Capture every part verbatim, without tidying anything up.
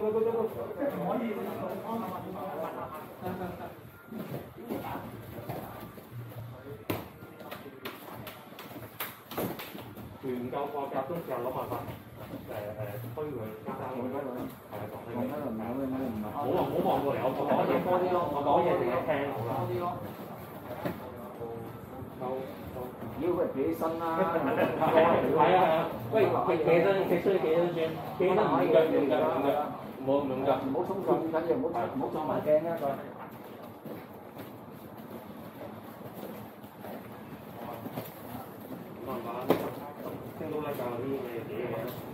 團夠貨夾中之後諗辦法誒誒推佢加加佢，係啊，撞推佢。冇啊，唔好望過嚟，我講嘢多啲咯，我講嘢淨係聽好啦。多啲咯。 妖喂，企起身啦！ 係啊係啊，喂，企起身，企出去企多轉，企起身唔腳唔腳唔腳，唔好唔腳， 唔好衝咁緊要，唔好唔好撞埋鏡啊！ 慢慢聽到咧就呢啲嘢嘅。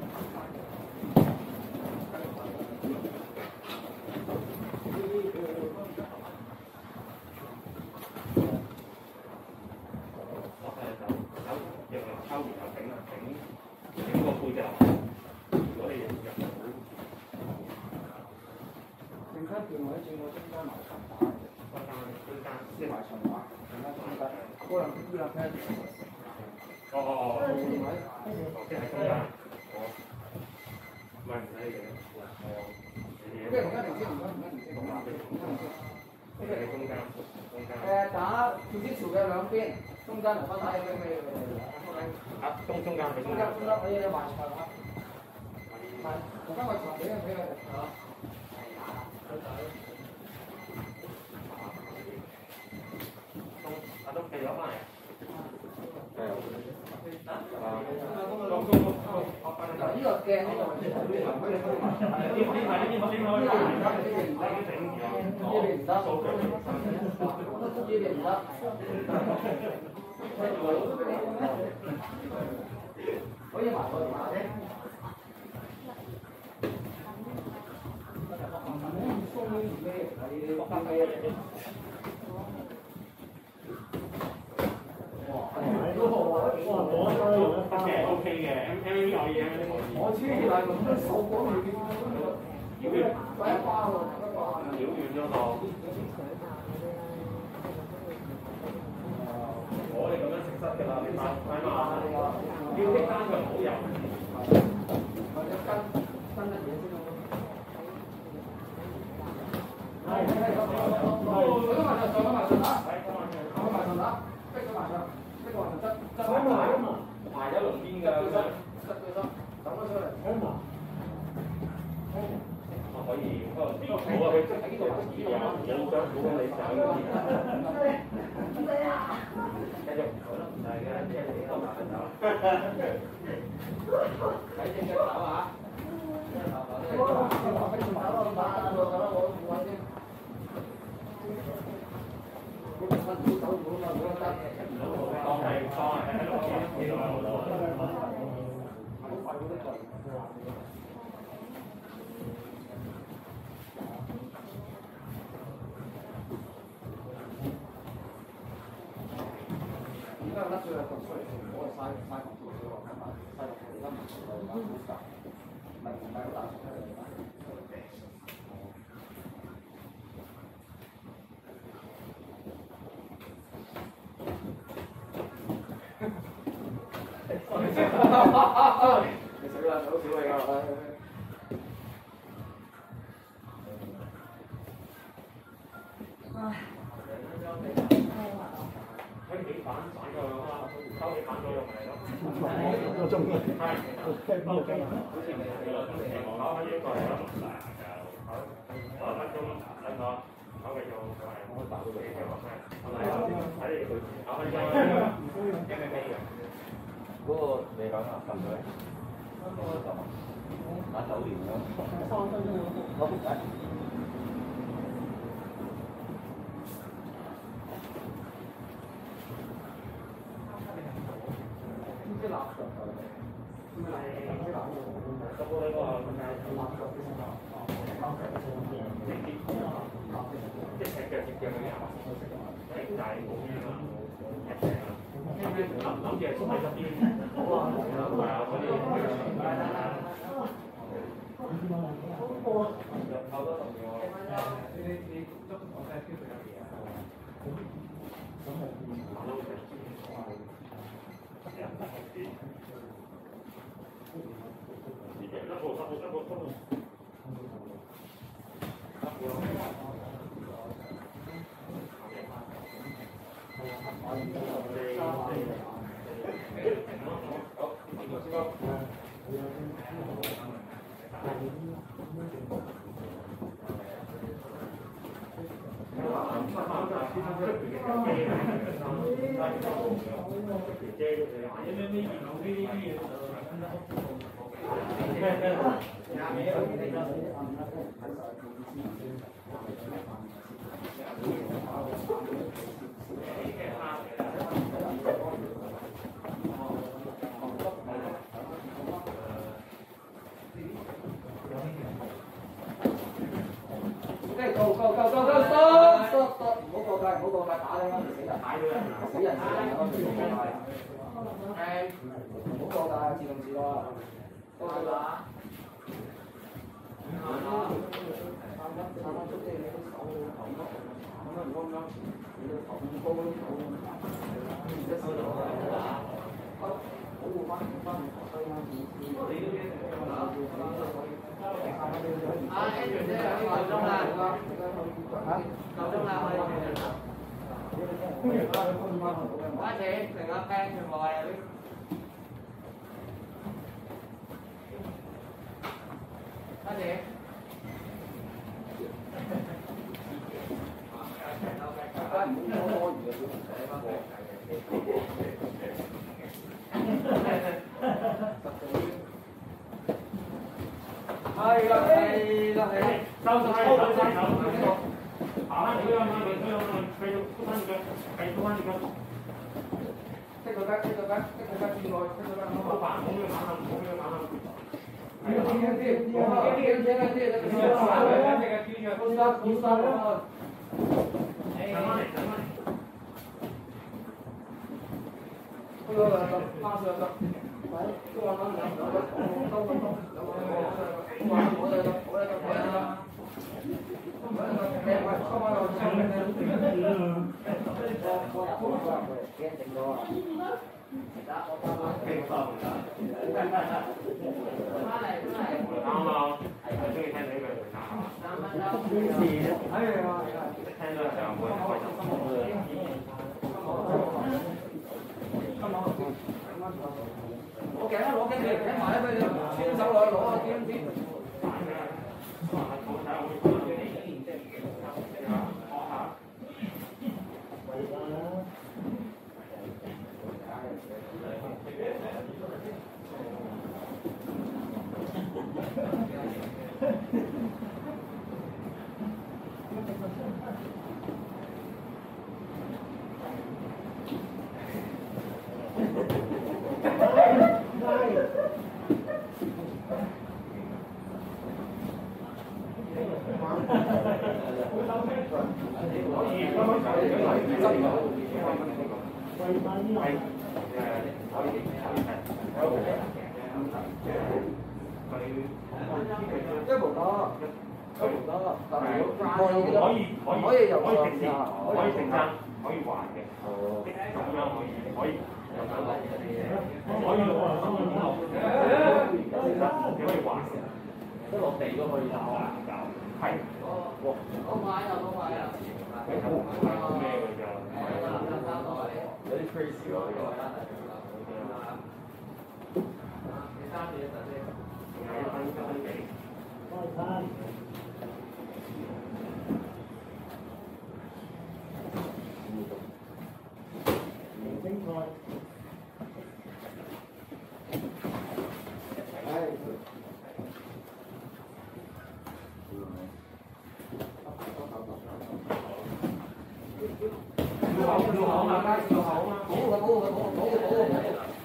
哦哦哦，即係中間，我唔係唔使嘅，係啊，即係同一條線，唔該唔該唔該，同埋即係中間，中間。誒打跳支潮嘅兩邊，中間嚟分打咩咩嘅？啊，中中間俾中間。中間可以埋牆啊，埋中間埋牆俾佢俾佢啊。阿東繼續翻嚟。呢個鏡呢度，呢邊呢邊呢邊唔得，可以埋個電話啫。O K 嘅 ，M M V 可以 M V 可以。我知係咁樣手講要要要擺一包喎，一包。繞遠咗個。我哋咁樣食塞㗎啦，你買買嘛？要剔單佢唔好油。或者跟跟乜嘢先咯？係係係，上咗埋上，上咗埋上打，上咗埋上打，逼咗埋上，逼咗埋上側側埋啊嘛。埋咗兩邊㗎，塞塞咗塞，等咗出嚟。我可以，不過呢個好啊，佢喺呢度指啊，冇想冇你想嗰啲。繼續好啦，唔係嘅，即係你都慢慢走。睇正嘅手啊！當係當係喺度見到好多。而家甩咗啦，咁所以我係嘥嘥咁多嘅喎，係嘛？嘥落去而家唔係好大，唔係唔係好大數嘅嚟㗎。你死啦！好少嚟㗎。推起反反咗啦，收起反咗用嚟咯。個鐘係。係。好似你你個搞翻呢個係咯。好，好分鐘等我搞繼續係。我打到你嘅話係。睇你佢搞翻鐘。一個機嘅。嗰個你講啊，撳佢。嗰個就打九年咯。三分鐘咯。好。啲垃圾啊！唔係啲垃圾，不過呢個係垃圾先啦。直接即係腳接腳嗰啲啊，即係冇咩啦，諗諗住係喺側邊，係啊，嗰啲好多同學，你你捉我睇邊度有嘢啊？咁係一個一個一個一個。 Go go go go go stop stop stop！唔好過界，唔好過界，打你嗰陣死人，打咗人，死人死人嗰陣時過界。誒，唔好過界，自動自動啊！過界啦！啱啱啱啱捉啲你啲手頭咯，咁樣唔啱啱，你個頭咁高啲頭，而家手頭啊！好，保護翻翻頭盔啦！啊 Andrew 姐，夠鐘啦！嚇？夠鐘啦！可以。花姐，成個 band 全部係啲。花姐。梗係唔好攞多餘嘅小朋友係啦，係啦，係啦，收晒，收晒手，行翻佢啊嘛，佢佢佢繼續拖翻隻腳，繼續拖翻隻腳。踢個腳，踢個腳，踢個腳轉過，踢個腳好煩，冇咩玩啊，冇咩玩啊。啲啲啲啲，啲啲啲啲，啲啲啲，好啦，好啦。上翻嚟，上翻嚟。嗰個翻上咗，喂，都話翻兩兩個，都都都。我我哋我哋我哋啦，我哋我哋我收翻落先。我我我我驚整咗啊！驚翻嚟。翻嚟翻嚟。啱啊！係中意聽你呢句啱啊！三蚊啦。係啊！聽到上會開心心我頸啦，攞頸嚟頸埋啦，俾你雙手落去攞個肩先。一無多，一無多，但係可以可以可以由上下，可以成真，可以橫嘅，咁樣可以可以可以你可以橫嘅，即係落地都可以打橫搞，係。好快啊！好快啊！咩㗎咋？有啲 crazy 喎呢個。第三點就係。開餐。明星賽。係。要口要口嘛，要口嘛，保護佢，保護佢，保護保護保護佢。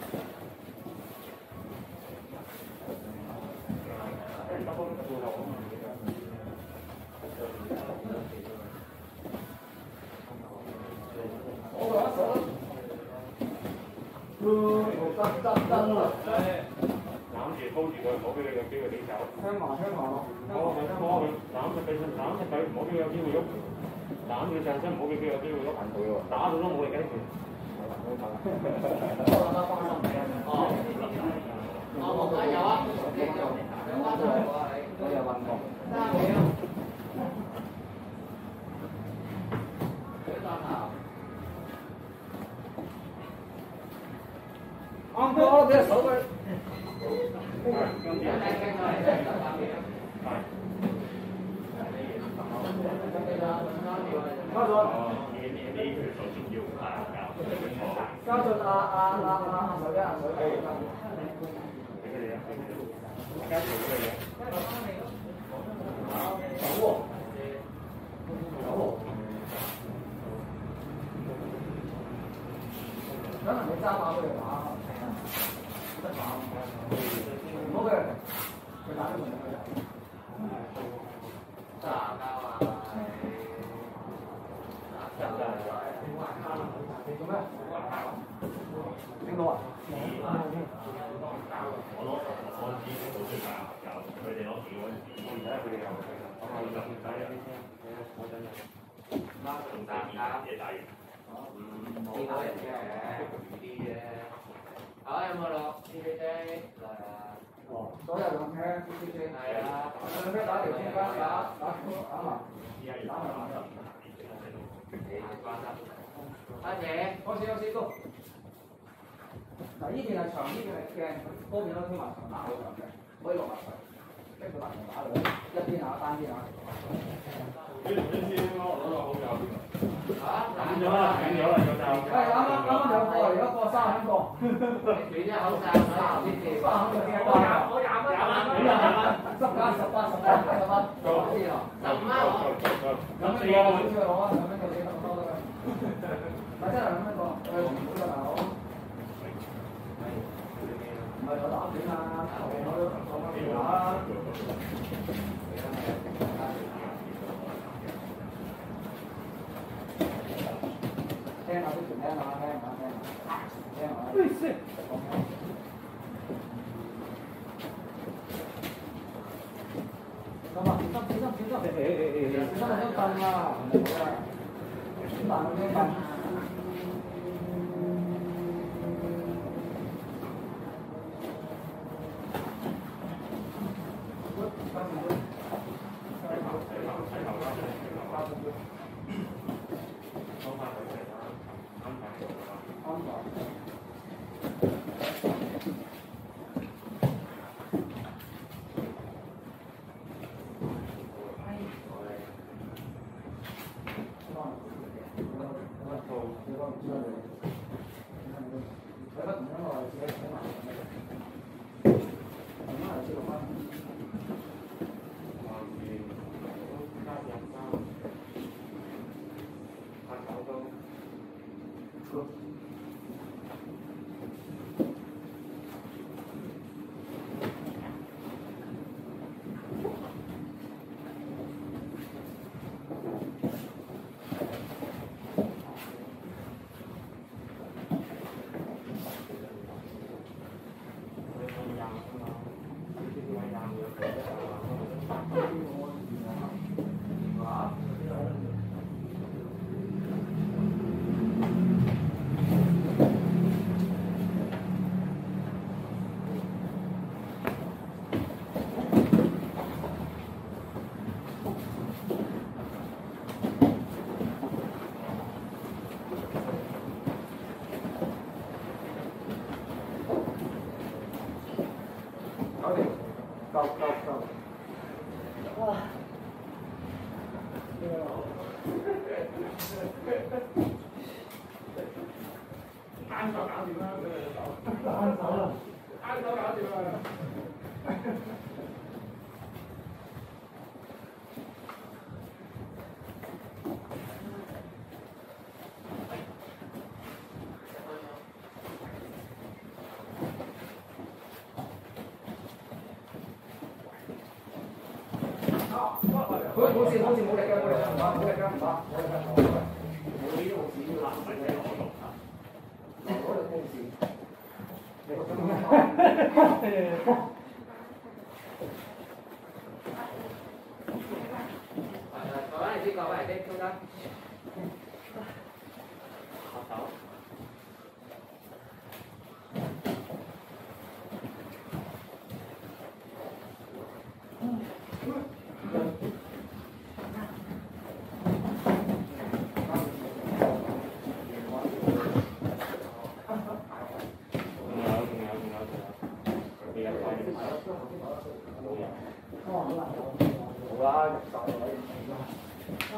攬住 hold 住佢，唔好俾佢有機會起手。聽話聽話，我我攬住佢，攬住佢，唔好俾佢有機會喐。攬住上身，唔好俾佢有機會喐。打到都冇力嘅。哦，哦，有啊，有啊，我有運動。三秒。啱哥，俾隻手佢。加進。加進啊啊啊啊！十一。 水俾佢哋啊， 加條嘅嘢。 走喎，走喎。可能你揸把佢哋打，得打，唔好俾佢，佢打都唔得嘅。揸交啊！揸交啊！你做咩？聽到啊？ 我攞我紙做出嚟有，佢哋攞幾嗰陣時，而家佢哋有，我係就打一啲先，我真係拉同打嘢打嘢。嗯，冇人嘅，啲嘅。好，有冇落 C P J 嚟啊？ 哦，所有兩聽 C P J 係啊，兩聽打條中間打打打埋，打埋埋。阿姐，開始開始都。嗱，呢邊係長，呢邊係鏡，嗰邊都推埋長打好長嘅，可以落埋長，跟住埋長打佢，一邊打單邊打。 呢呢啲我攞個好有邊個？ 嚇？ 揀咗啦，揀咗啦，有就。 係啱啱啱啱兩個，而家個三個。 短一口罩，三口先至。 三個嘅我廿我廿蚊，廿蚊，廿蚊，十加十八十八十八，夠啲啦。 十五蚊我。 咁樣我揾出去攞啊，咁樣就幾多多得㗎？咪真係咁樣講，誒唔好㗎大佬。唔係有打斷啊，頭我都講乜嘢啦？聽下啲傳聽下，聽下聽下，聽下。喂，是。咁啊，小心小心小心！誒誒誒誒，小心啊！都震啊！好啊，大個啲震。夠夠夠！哇！單手搞掂啦，單手啦，單手搞掂啦。佢冇事冇事冇力嘅冇力嘅唔打冇力嘅唔打冇力嘅冇力嘅冇呢度事啦，唔係睇我度。嗰度冇事。 各位啲各位啲中間。下手。 好啦，入晒位。啊！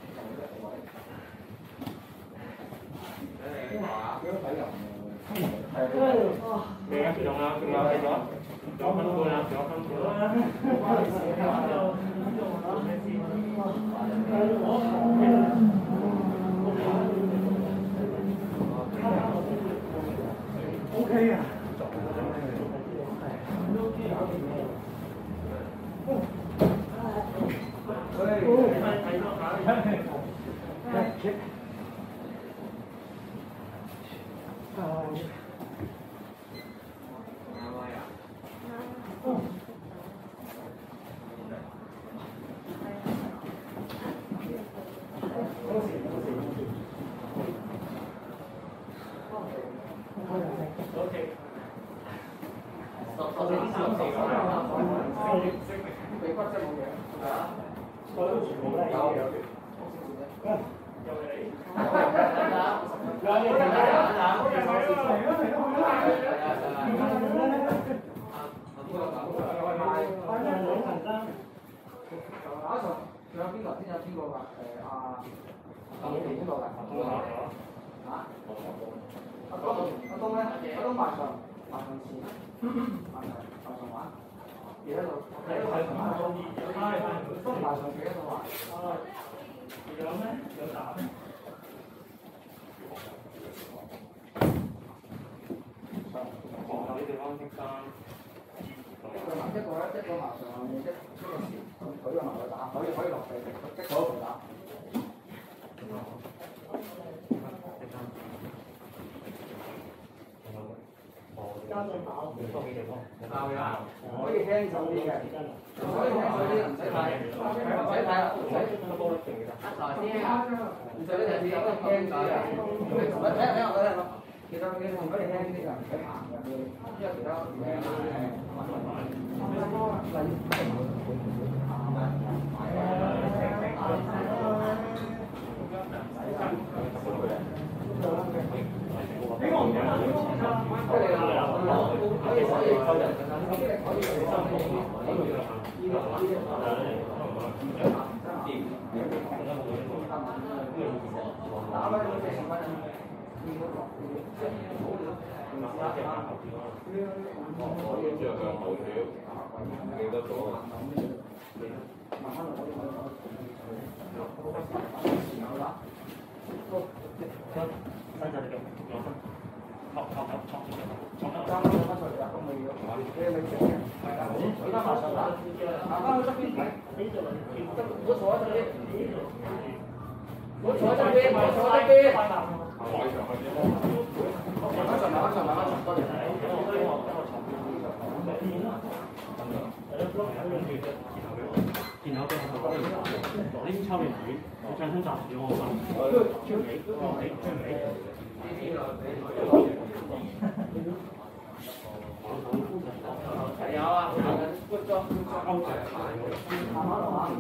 幾多睇人啊？ 未啊，仲啊，仲有幾多？仲有分半啊，仲有分半。O K 啊。仲有邊個？先有邊個㗎？誒阿鄧健邊個㗎？嚇？阿東阿東咧？阿東晚上晚上前，晚上晚上玩，而喺度喺度晚上玩，東晚上企喺度玩。有咩？有打咩？哦，呢地方識生。一個一個一個麻上面一一個時，佢個麻去打，可以可以落地即即嗰度打。加對跑，多幾地方。啱㗎，可以輕手啲嘅，可以輕手啲，唔使睇，唔使睇啦，唔使咁多力勁㗎。頭先啊，唔使呢陣時有得輕啲啊，睇下睇下睇下。其實你同佢哋輕啲就唔使行嘅，因為其他有啊，活咗，慢慢落啊，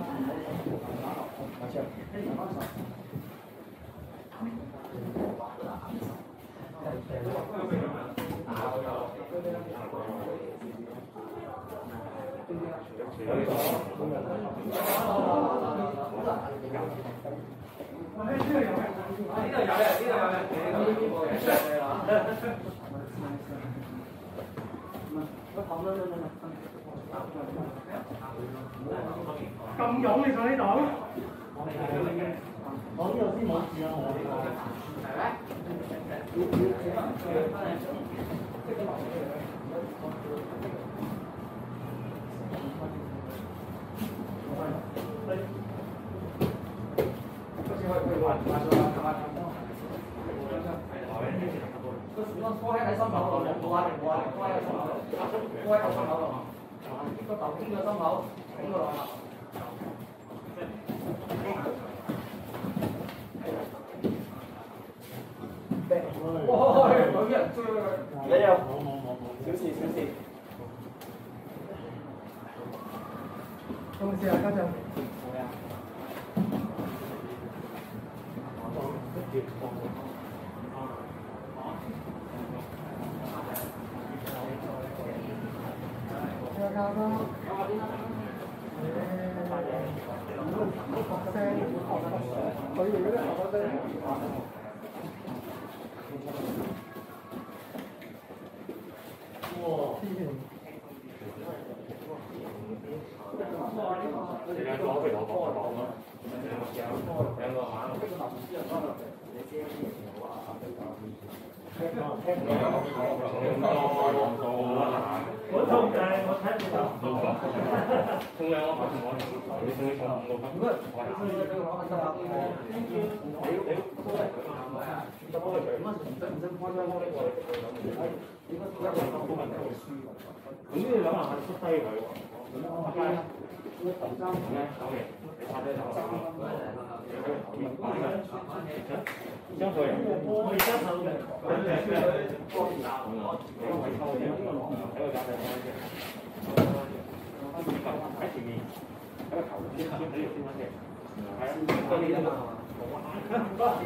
咁勇你上呢度？我呢度先冇事啊，我呢個係個樹墩拖喺心口度，冇啊冇啊，拖喺心口度，拖喺個心口度，個頭經過心口，頂過落去。哇！有人追佢，你又冇冇冇冇，小事小事。有冇事啊，家長？冇啊。有教啦。學聲，佢哋嗰啲學聲。 你兩個可以攞講講咯，兩個兩個玩。呢個立唔知人翻落嚟，你知啲嘢好啊？聽講聽講講講講講啊！我通嘅，我睇唔到。通兩個我我你送你送五個分。咁啊，我係你你攞得啦。你你都係佢啱啊！咁我哋咁啊，唔使唔使開張開呢個嚟諗嘅。點解一個人都問題會輸？咁你諗下，出低佢。咁啊，頭三咧，好嘅，你拍低頭三。將佢，我而家頭嘅，佢係佢係光打，你個位抽嘅，喺個架上開嘅，喺前面，喺個頭先先喺度先揾嘅，係啊，嗰啲啊嘛，好啊，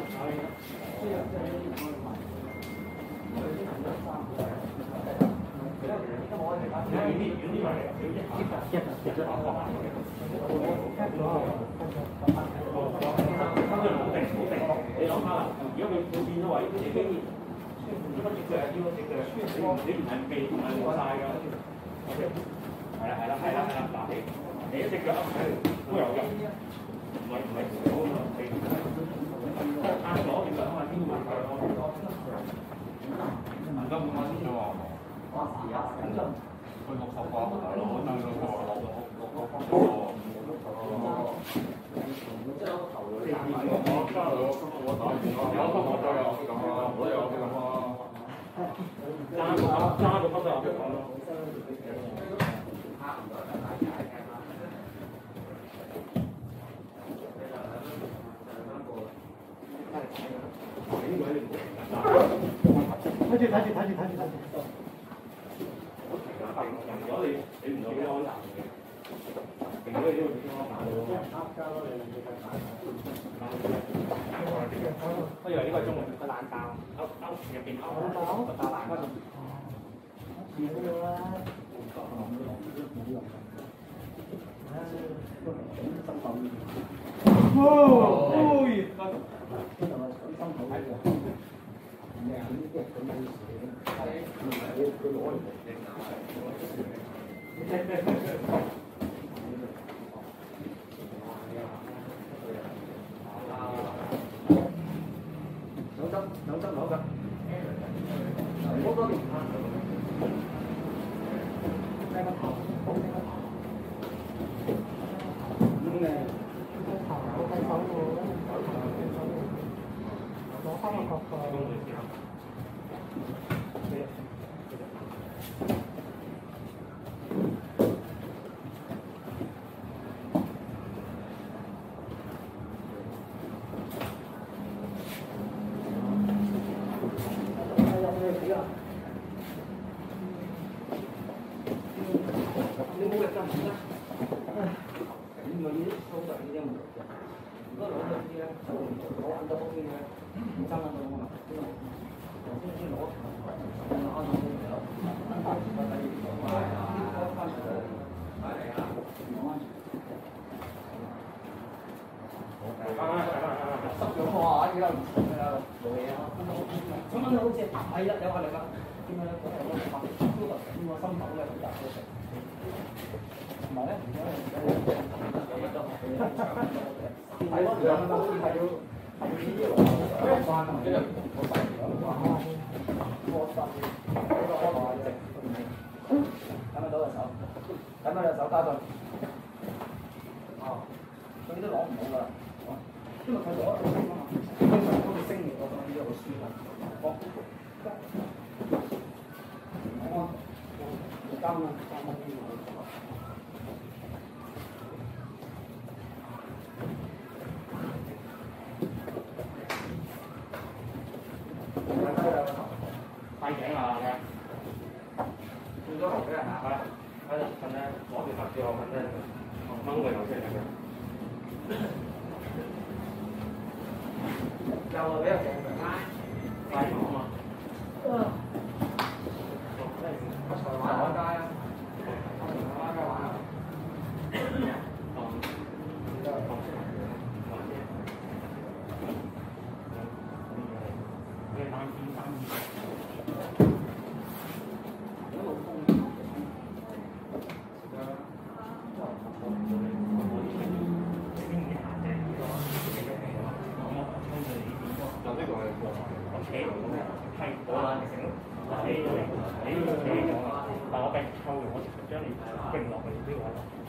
你諗下啦，如果佢冇變咗位，你經驗，乜隻腳腰隻腳，你你唔係避唔係冇晒㗎。係啦係啦係啦係啦，嗱你你一隻腳喺度都有㗎，唔係唔係唔好啊，你啱咗隻腳啊嘛，邊個問題咯？而家冇乜先喎，我時啊，緊張，佢六十個大佬，等佢個落到六六個方喎。即係個頭嗰啲，我加咗，我打完啦，有分我都有咁啊，我有咁啊，加個加個分就咁咯。睇住睇住睇住睇住睇住。如果你你唔做咩安排嘅？如果你都唔做安排嘅，加多你你嘅打。我以為呢個係中文個冷罩，勾勾入邊勾個打冷嗰種。少啦。哦，哎，心口喺度。咩啊？呢啲咁嘅事，佢佢攞嚟整啊！兩針兩針攞㗎，好多年啦。咩個頭？咁誒，個頭好睇手喎，攞翻個角度。係啦，有壓力啦。點解咧？嗰個發燒就點個心口咧，好大嘅。同埋咧，而家咧，睇多兩個好似係要係要呢啲落翻啊，即係我細兩個開，我細呢個開落直。睇唔到隻手，睇唔到隻手加進。哦，嗰啲都攞唔到㗎啦。因為佢攞一個升啊嘛，通常都會升嘅，我覺得呢個好舒服。好。我我啱啦，啱啦呢個。戴頸啊嘅，轉咗頭俾人嚇，喺度瞓咧，攞住白紙我瞓咧，掹佢頭出嚟嘅。又俾人拉，拉住啊嘛。我才玩海街啊！我同海街玩啊！你單邊單邊。一路風。 住勁落去呢個位。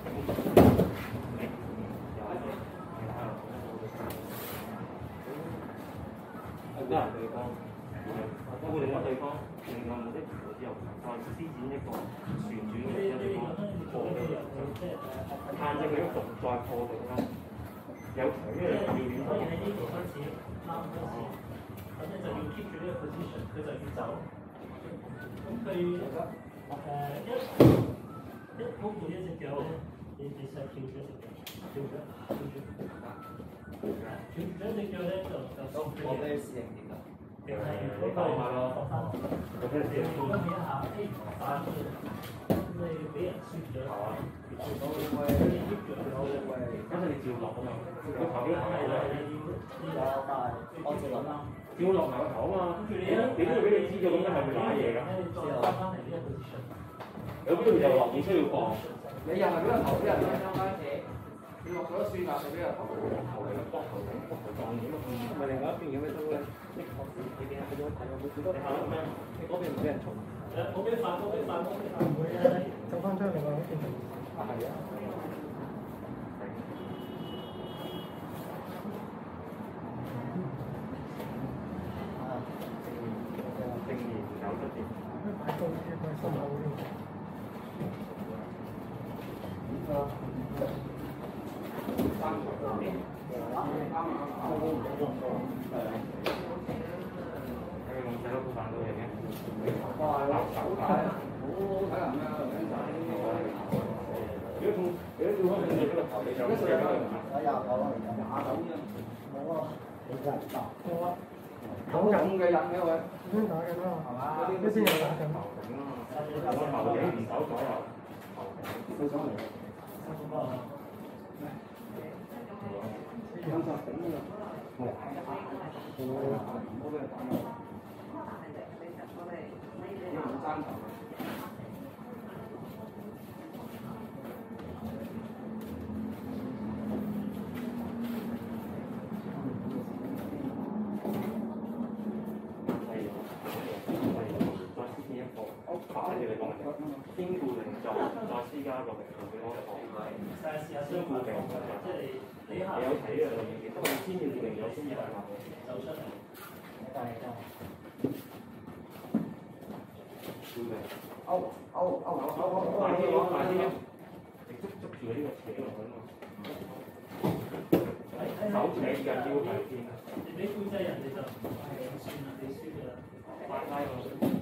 好多人對方，固定咗對方，另外冇啲符之後，再施展一個旋轉嘅地方破咗佢，限制佢喐動，再破定啦。有除呢個表演。所以喺呢度開始啱開始，咁你就要 keep 住呢個 position， 佢就要走。咁佢誒一一 hold 到一隻腳咧，你你實跳咗一隻腳，跳咗跳咗，跳咗一隻腳咧就就收咗嘢。定係如果佢放翻，如果你一下誒反咗，咁你俾人輸咗。跟住你照落啊嘛，個頭要係啦，我照落啦，照落埋個頭啊嘛，跟住你你都要俾你知道咁樣係會揦嘢㗎。有機會就落，唔需要放。 你又係俾個頭俾人咧，你落咗算啦，你俾個頭頭嚟個膊頭頂膊頭撞點啊？唔係另外一邊嘅咩都咧，你你見下佢都睇過冇幾多睇咁樣，你嗰邊唔俾人嘈。誒，我俾飯，我俾飯，我俾飯，唔會啊，走翻出另外一邊。啊，係啊。 正面有出邊。擺高啲，擺深厚啲。三頭嗰邊。啱啱啱啱係。係咪咁細粒飯到嚟嘅？哇！好大，好好睇人啊，靚仔。如果從如果調翻轉你嗰個頭，你就唔使嗰個廿九啊，廿九啫。冇啊，你真係得。冇啊。好重嘅人嘅喂。點打緊啊？係嘛？呢邊有打緊。頭頂啊！我頭頂唔手左右。頭頂。佢上嚟。三十頂啊！係。唔好俾人打啊！呢五三頭。兼顧令狀，再施加一個力度俾我哋學。但係試下相顧並進，即係你你有睇呢樣嘢，不過先要定咗先至係走出嚟。係係。顧命。勾勾勾勾勾勾！快啲喎，快啲！直捉捉住呢個扯落去嘛。手扯緊腰係先。你俾背脊人哋就係算啦，你輸㗎啦。快拉我。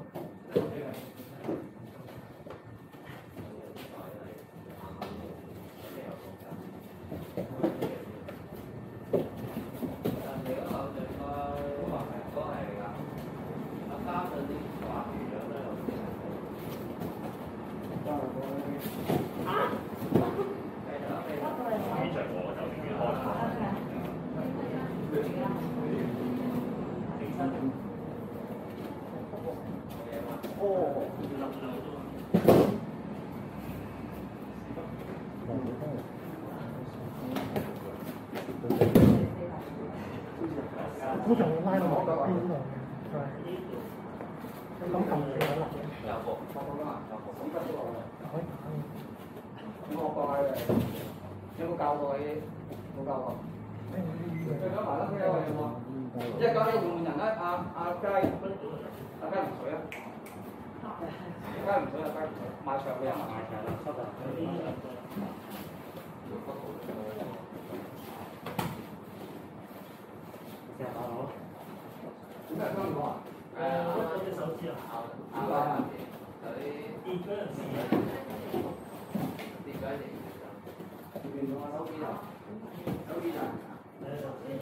通常會拉到落邊度嘅，係咁撳住佢落嘅。有個，有個啦，有個，依家都落啦。可以可以。有冇教誒？有冇教過你？冇教過。最緊埋啦，佢有冇有冇？一教你換換人啦，阿阿雞，阿雞唔水啊！雞唔水啊，雞唔水，賣場嘅人賣場啦，濕啊！隻手攞，點解香港啊？誒，嗰隻手指啊，啱啱佢跌嗰陣時，跌咗一年，變咗手指啊，手指啊，誒手指。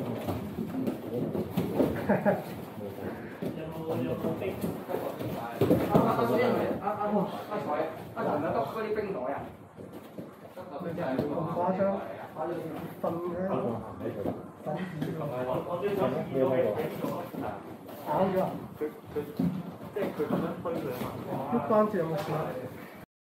有冇有冇冰？阿阿阿水係咪？阿阿阿水，阿陳咪得嗰啲冰袋啊？得個冰袋咁誇張，誇張啲，瞓嘅。我我最想見到嘅係呢個打咗，佢佢即係佢咁樣推佢嘛。啲關節有冇事？